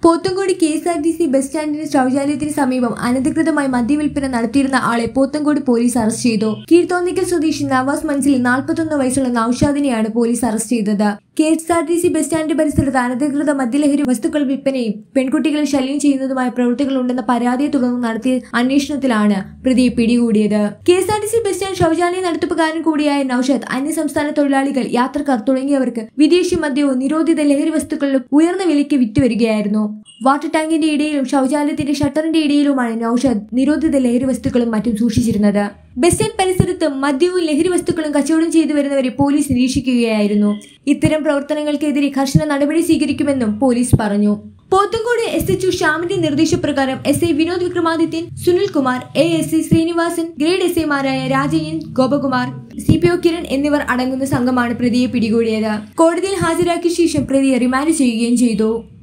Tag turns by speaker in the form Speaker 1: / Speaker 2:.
Speaker 1: Pothencode KSRTC bus സ്റ്റാൻഡിന് ശൗചാലയത്തിന് സമീപം അനധികൃതമായി മദ്യവിൽപ്പന നടത്തിയിരുന്ന ആളെ പോത്തങ്കോട് പോലീസ് അറസ്റ്റ് ചെയ്തു. കീഴ്ത്തോന്നിക്കൽ സ്വദേശി നവാസ് മൻസിൽ 41 വയസ്സുള്ള നൌഷാദിനെയാണ് പോലീസ് അറസ്റ്റ് ചെയ്തത്. KSRTC ബസ് സ്റ്റാൻഡ് പരിസരത്ത് അനധികൃത മദ്യലഹരി വസ്തുക്കൾ വിൽപ്പനയും പെൺകുട്ടികളെ ശല്യം ചെയ്യുന്നതുമായ പ്രവൃത്തികൾ ഉണ്ടെന്ന പരാതിയെ തുടർന്ന് നടത്തിയ അന്വേഷണത്തിലാണ് പ്രതിയെ പിടികൂടിയത്. KSRTC ബസ് സ്റ്റാൻഡ് ശൗചാലയ നടത്തിപ്പുകാരൻ കൂടിയായ നൌഷാദ് അന്യസംസ്ഥാന തൊഴിലാളികൾ, യാത്രക്കാർ തുടങ്ങിയവർക്ക് വിദേശി മദ്യവും നിരോധിത ലഹരി വസ്തുക്കളിലും ഉയർന്ന വിലയ്ക്ക് വിറ്റുവരികയായിരുന്നു. വാട്ടർ ടാങ്കിന്റെ ഇടയിലും ശൗചാലയത്തിന്റെ ഷട്ടറിന്റെ ഇടയിലുമാണ് നൌഷാദ് നിരോധിത ലഹരി വസ്തുക്കളും മറ്റും സൂക്ഷിച്ചിരുന്നത്. ബസ് സ്റ്റാൻഡ് പരിസരത്ത് മദ്യവും ലഹരി വസ്തുക്കളും കച്ചവടം ചെയ്തു വരുന്നവരെ പോലീസ് നിരീക്ഷിക്കുകയായിരുന്നു. ഇത്തരം പ്രവർത്തനങ്ങൾക്കെതിരെ കർശന നടപടി സ്വീകരിക്കുമെന്നും പോലീസ് പറഞ്ഞു. പോത്തങ്കോട് SHO ശ്യാമിന്റെ നിർദ്ദേശപ്രകാരം SI Vinod Vikramadithyan, Sunilkumar, ASI Srinivasan, grade SIമാരായ രാജയൻ, ഗോപകുമാർ, CPO കിരൺ എന്നിവർ അടങ്ങുന്ന സംഘമാണ് പ്രതിയെ പിടികൂടിയത്. കോടതിയിൽ ഹാജരാക്കിയ ശേഷം പ്രതിയെ റിമാൻഡ് ചെയ്യുകയും ചെയ്തു.